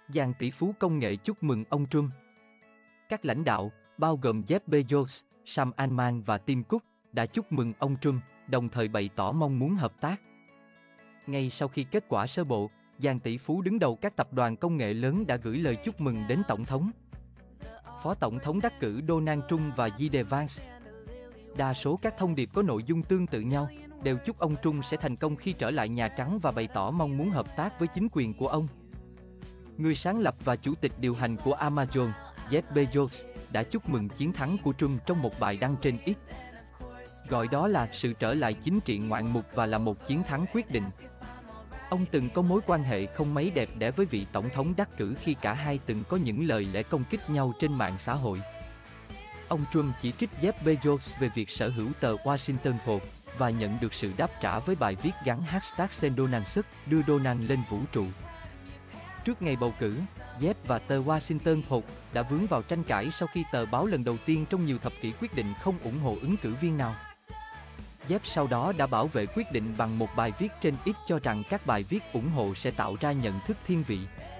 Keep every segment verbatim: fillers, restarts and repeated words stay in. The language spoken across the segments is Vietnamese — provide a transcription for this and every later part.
Dàn tỷ phú công nghệ chúc mừng ông Trump. Các lãnh đạo, bao gồm Jeff Bezos, Sam Altman và Tim Cook, đã chúc mừng ông Trump, đồng thời bày tỏ mong muốn hợp tác. Ngay sau khi kết quả sơ bộ, dàn tỷ phú đứng đầu các tập đoàn công nghệ lớn đã gửi lời chúc mừng đến Tổng thống. Phó Tổng thống đắc cử Donald Trump và J D Vance. Đa số các thông điệp có nội dung tương tự nhau, đều chúc ông Trump sẽ thành công khi trở lại Nhà Trắng và bày tỏ mong muốn hợp tác với chính quyền của ông. Người sáng lập và chủ tịch điều hành của Amazon, Jeff Bezos, đã chúc mừng chiến thắng của Trump trong một bài đăng trên X. Gọi đó là sự trở lại chính trị ngoạn mục và là một chiến thắng quyết định. Ông từng có mối quan hệ không mấy đẹp đẽ với vị tổng thống đắc cử khi cả hai từng có những lời lẽ công kích nhau trên mạng xã hội. Ông Trump chỉ trích Jeff Bezos về việc sở hữu tờ Washington Post và nhận được sự đáp trả với bài viết gắn hashtag Send Donald Suck, đưa Donald lên vũ trụ. Trước ngày bầu cử, Jeff và tờ Washington Post đã vướng vào tranh cãi sau khi tờ báo lần đầu tiên trong nhiều thập kỷ quyết định không ủng hộ ứng cử viên nào. Jeff sau đó đã bảo vệ quyết định bằng một bài viết trên X cho rằng các bài viết ủng hộ sẽ tạo ra nhận thức thiên vị.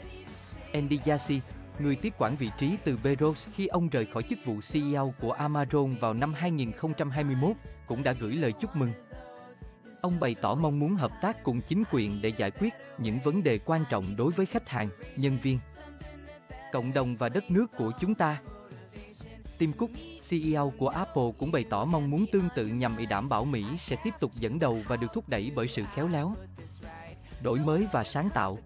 Andy Jassy, người tiếp quản vị trí từ Bezos khi ông rời khỏi chức vụ xê e ô của Amazon vào năm hai nghìn không trăm hai mươi mốt, cũng đã gửi lời chúc mừng. Ông bày tỏ mong muốn hợp tác cùng chính quyền để giải quyết những vấn đề quan trọng đối với khách hàng, nhân viên, cộng đồng và đất nước của chúng ta. Tim Cook, xê e ô của Apple cũng bày tỏ mong muốn tương tự nhằm để đảm bảo Mỹ sẽ tiếp tục dẫn đầu và được thúc đẩy bởi sự khéo léo, đổi mới và sáng tạo.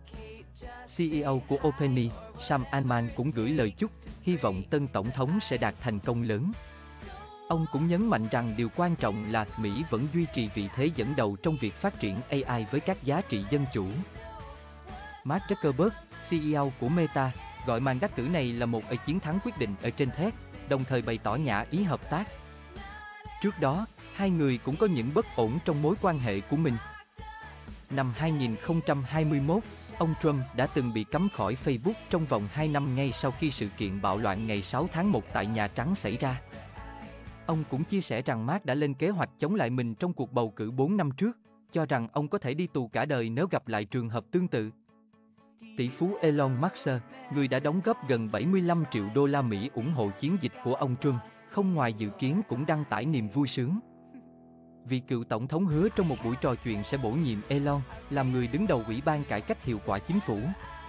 xê e ô của OpenAI, Sam Altman cũng gửi lời chúc, hy vọng tân tổng thống sẽ đạt thành công lớn. Ông cũng nhấn mạnh rằng điều quan trọng là Mỹ vẫn duy trì vị thế dẫn đầu trong việc phát triển a i với các giá trị dân chủ. Mark Zuckerberg, xê e ô của Meta, gọi màn đắc cử này là một chiến thắng quyết định ở trên thét, đồng thời bày tỏ nhã ý hợp tác. Trước đó, hai người cũng có những bất ổn trong mối quan hệ của mình. Năm hai nghìn không trăm hai mươi mốt, ông Trump đã từng bị cấm khỏi Facebook trong vòng hai năm ngay sau khi sự kiện bạo loạn ngày sáu tháng một tại Nhà Trắng xảy ra. Ông cũng chia sẻ rằng Mark đã lên kế hoạch chống lại mình trong cuộc bầu cử bốn năm trước, cho rằng ông có thể đi tù cả đời nếu gặp lại trường hợp tương tự. Tỷ phú Elon Musk, người đã đóng góp gần bảy mươi lăm triệu đô la Mỹ ủng hộ chiến dịch của ông Trump, không ngoài dự kiến cũng đăng tải niềm vui sướng. Vị cựu tổng thống hứa trong một buổi trò chuyện sẽ bổ nhiệm Elon làm người đứng đầu Ủy ban Cải cách Hiệu quả Chính phủ.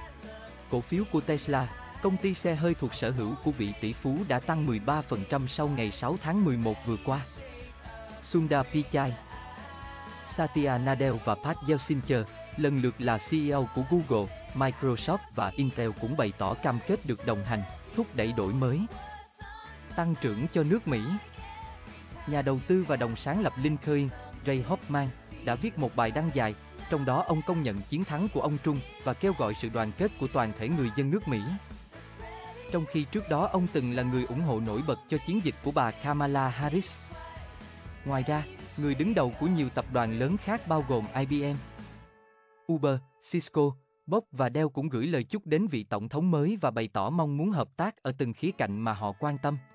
Cổ phiếu của Tesla, công ty xe hơi thuộc sở hữu của vị tỷ phú đã tăng mười ba phần trăm sau ngày sáu tháng mười một vừa qua. Sundar Pichai, Satya Nadella và Pat Gelsinger, lần lượt là xê e ô của Google, Microsoft và Intel cũng bày tỏ cam kết được đồng hành, thúc đẩy đổi mới, tăng trưởng cho nước Mỹ. Nhà đầu tư và đồng sáng lập LinkedIn, Ray Hoffman, đã viết một bài đăng dài, trong đó ông công nhận chiến thắng của ông Trump và kêu gọi sự đoàn kết của toàn thể người dân nước Mỹ. Trong khi trước đó ông từng là người ủng hộ nổi bật cho chiến dịch của bà Kamala Harris. Ngoài ra, người đứng đầu của nhiều tập đoàn lớn khác bao gồm I B M, Uber, Cisco, Bosch và Dell cũng gửi lời chúc đến vị tổng thống mới và bày tỏ mong muốn hợp tác ở từng khía cạnh mà họ quan tâm.